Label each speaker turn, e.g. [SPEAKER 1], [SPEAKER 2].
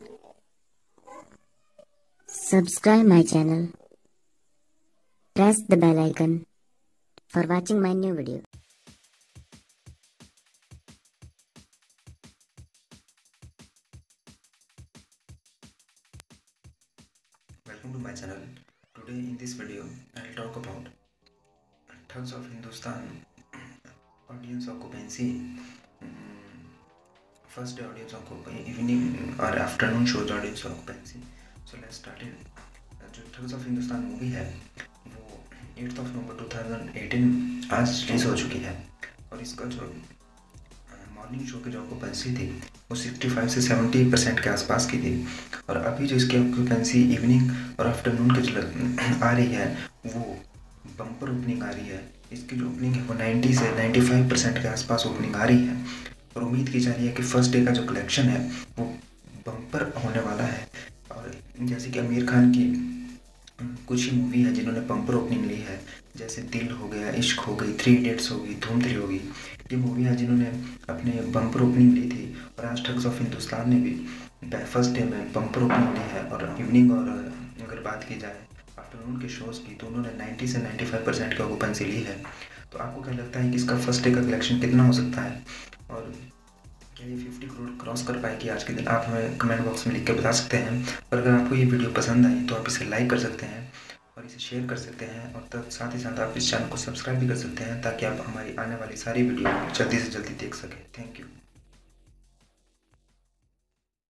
[SPEAKER 1] Subscribe my channel. Press the bell icon for watching my new video.
[SPEAKER 2] Welcome to my channel. Today in this video I'll talk about Thugs of Hindostan audience occupancy. First day audience occupancy, evening or afternoon shows audience occupancy. So let's start it. जो Thugs of Hindostan movie है वो 8 नवंबर 2018 आज release हो चुकी है और इसका जो मॉर्निंग शो की जो ऑक्यूपेंसी थी वो 65 से 70% के आसपास की थी और अभी जो इसकी ऑक्यूपेंसी इवनिंग और आफ्टरनून की जो आ रही है वो बम्पर ओपनिंग आ रही है। इसकी जो ओपनिंग है वो 90 से 95% के आसपास ओपनिंग आ रही है और उम्मीद की जा रही है कि फर्स्ट डे का जो कलेक्शन है वो बम्पर होने वाला है। और जैसे कि आमिर खान की कुछ ही मूवी है जिन्होंने बम्पर ओपनिंग ली है, जैसे दिल हो गया, इश्क हो गई, 3 इडियट्स हो गई, धूम 3 होगी। ये मूवी है जिन्होंने अपने बम्पर ओपनिंग ली थी और आज ठग्स ऑफ हिंदुस्तान ने भी फर्स्ट डे में बम्पर ओपनिंग ली है। और इवनिंग और अगर बात की जाए आफ्टरनून के शोज़ की तो उन्होंने 90 से 95% की ऑक्यूपेंसी ली है। तो आपको क्या लगता है कि इसका फर्स्ट डे का कलेक्शन कितना हो सकता है और क्या ये 50 करोड़ क्रॉस कर पाएगी आज के दिन? आप हमें कमेंट बॉक्स में लिख के बता सकते हैं। और अगर आपको ये वीडियो पसंद आई तो आप इसे लाइक कर सकते हैं और इसे शेयर कर सकते हैं और तब साथ ही साथ आप इस चैनल को सब्सक्राइब भी कर सकते हैं ताकि आप हमारी आने वाली सारी वीडियो जल्दी से जल्दी देख सकें। Thank you.